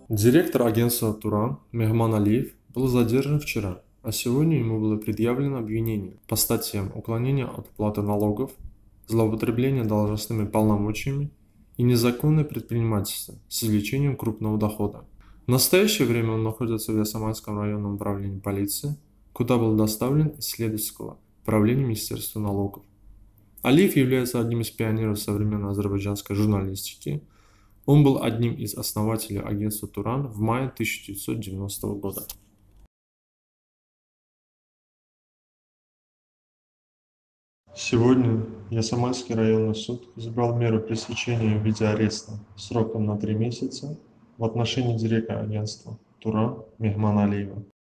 Директор агентства «Туран» Мехман Алиев был задержан вчера, а сегодня ему было предъявлено обвинение по статьям уклонения от уплаты налогов, злоупотребление должностными полномочиями и незаконное предпринимательство с извлечением крупного дохода. В настоящее время он находится в Ясаманском районном управлении полиции, куда был доставлен из следовательского управления Министерства налогов. Алиев является одним из пионеров современной азербайджанской журналистики. Он был одним из основателей агентства «Туран» в мае 1990 года. Сегодня Ясаманский районный суд избрал меру пресечения в виде ареста сроком на 3 месяца в отношении директора агентства «Туран» Мехмана Алиева.